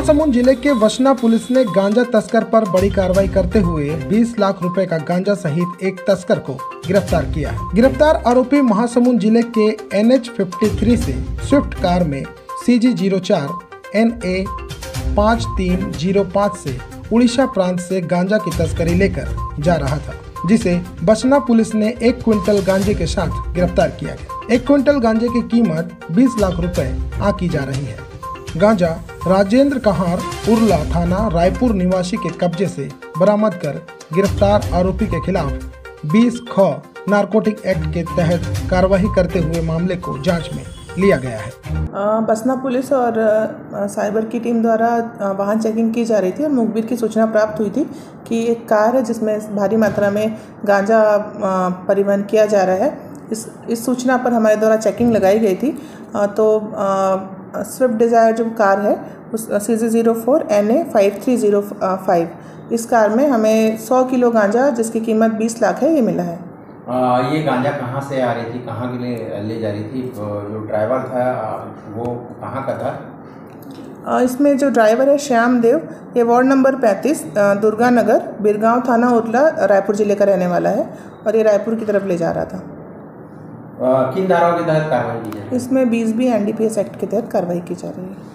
महासमुंद जिले के वसना पुलिस ने गांजा तस्कर पर बड़ी कार्रवाई करते हुए 20 लाख रुपए का गांजा सहित एक तस्कर को गिरफ्तार किया है। गिरफ्तार आरोपी महासमुंद जिले के NH53 से स्विफ्ट कार में CG04 NA 5305 से उड़ीसा प्रांत से गांजा की तस्करी लेकर जा रहा था, जिसे वसना पुलिस ने 1 क्विंटल गांजे के साथ गिरफ्तार किया गया। 1 क्विंटल गांजे की कीमत 20 लाख रुपए आंकी जा रही है। गांजा राजेंद्र कहार उरला थाना रायपुर निवासी के कब्जे से बरामद कर गिरफ्तार आरोपी के खिलाफ 20 ख नारकोटिक एक्ट के तहत कार्रवाई करते हुए मामले को जांच में लिया गया है। वसना पुलिस और साइबर की टीम द्वारा वाहन चेकिंग की जा रही थी और मुखबिर की सूचना प्राप्त हुई थी कि एक कार है जिसमें भारी मात्रा में गांजा परिवहन किया जा रहा है। इस सूचना पर हमारे द्वारा चेकिंग लगाई गई थी। तो स्विफ्ट डिज़ायर जो कार है उस CG04 NA 5305 इस कार में हमें 100 किलो गांजा जिसकी कीमत 20 लाख है ये मिला है। ये गांजा कहाँ से आ रही थी, कहाँ के लिए ले जा रही थी? जो ड्राइवर था वो कहाँ का था? इसमें जो ड्राइवर है श्याम देव, ये वार्ड नंबर 35 दुर्गा नगर बिरगांव थाना उरला रायपुर जिले का रहने वाला है और ये रायपुर की तरफ ले जा रहा था। किन धाराओं के तहत कार्रवाई की जा रही है? इसमें 20B NDPS एक्ट के तहत कार्रवाई की जा रही है।